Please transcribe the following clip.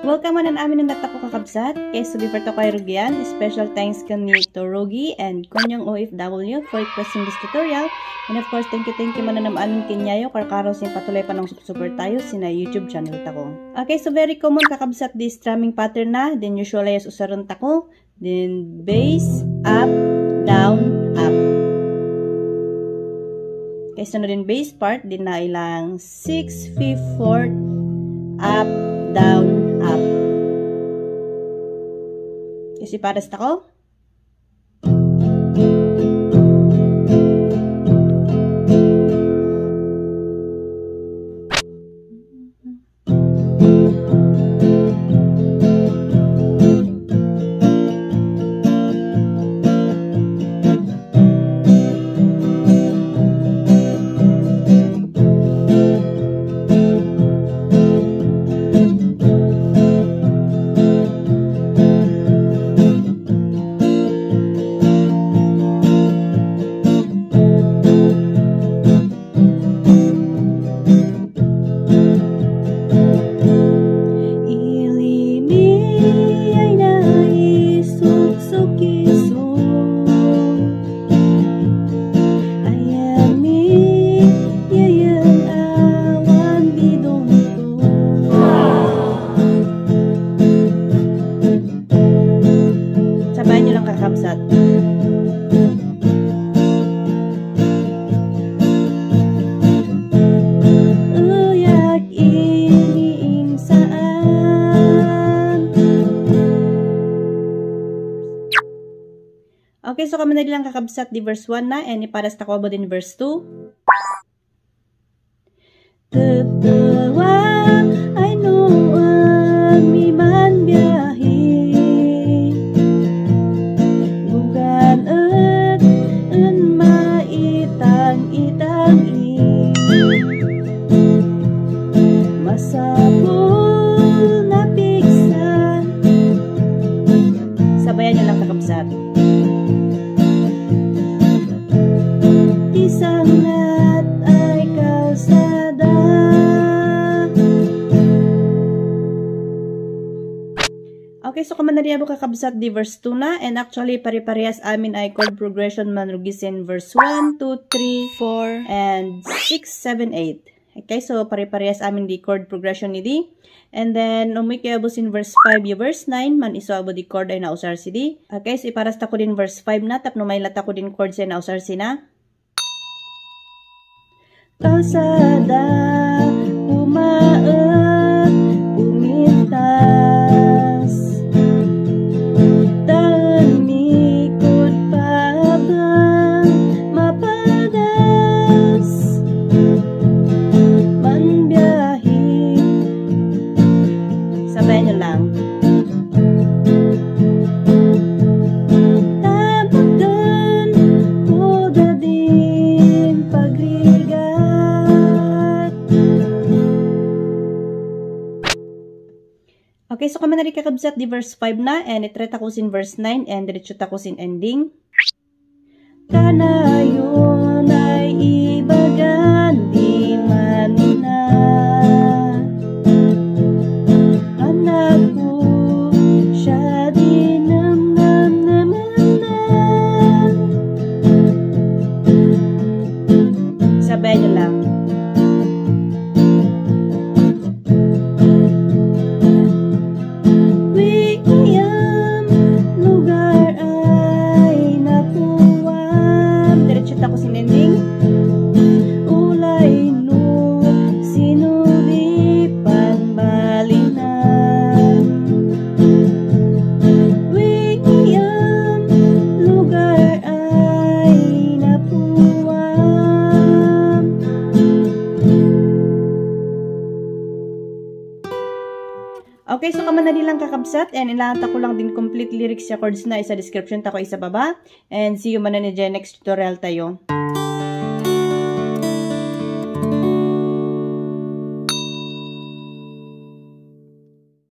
Welcome man amin na natako kakabsat. Kay so before to kay Rugian, special thanks kami to Rugi and Konyong OFW for requesting this tutorial. And of course, thank you man na amin kinyayo karkaro sin patuloy pa ng support tayo sina YouTube channel tako. Okay, so very common kakabsat this strumming pattern na. Then usually as usaron tako. Then bass, up, down, up. Okay, so din bass part din na ilang 6, 5, 4, up, down, up. Kasi pares tako. Sabayan nyo lang kakabsat. Uyak iniing saan. Okay, so kami na lang kakabsat di verse 1 na and iparas ta ko ba din verse 2. Tatawa ay noon mi man biyahe. Masapul na piksan. Sabayan nyo lang kakabsat. Isang lahat ay kalsada. Okay, so kamanari abo kakabsat di verse 2 na. And actually, pare-parehas amin ay chord progression manrugisin verse 1, 2, 3, 4, and 6, 7, 8. Okay, so pare-parehas amin di chord progression ni di. And then, umuwi kayo abos in verse 5 yung verse 9, man iso abo di chord ay nausar si di. Okay, so iparas ta ko din verse 5 na, tapno may lata ko din chord siya nausar si na. Kalsada, umaat, umintas. Daan mikod pa bang mapadas. Sabayan nyo lang. Tabagan ko dadin pagrigat. Okay, so kami na rin kakabsat di verse 5 na and itry takusin verse 9 and diretso takusin ending. Kanayon ay ibagan di manina. Sabayan nyo lang. Wiyam, lugar ay napuwam. Diretso tako sinending. Ulay no, sinulipan balinan. Wiyam, lugar ay napuwam. Okay, so kamanali lang kakabsat and ilahanta ko lang din complete lyrics sa chords na isa description tako isa baba and see you man na next tutorial tayo.